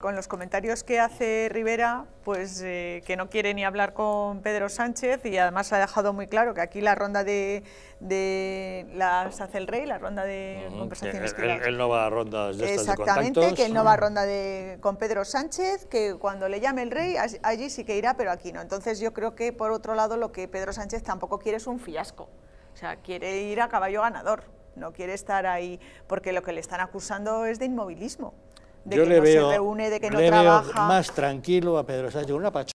Con los comentarios que hace Rivera, pues que no quiere ni hablar con Pedro Sánchez, y además ha dejado muy claro que aquí la ronda de las hace el rey, la ronda de conversaciones que él no va a rondas de estas de contactos. Exactamente, que él no va a ronda con Pedro Sánchez, que cuando le llame el rey allí sí que irá, pero aquí no. Entonces yo creo que por otro lado lo que Pedro Sánchez tampoco quiere es un fiasco, o sea, quiere ir a caballo ganador, no quiere estar ahí, porque lo que le están acusando es de inmovilismo. De Yo que le no veo, se reúne, de que no le trabaja. veo más tranquilo a Pedro Sánchez, una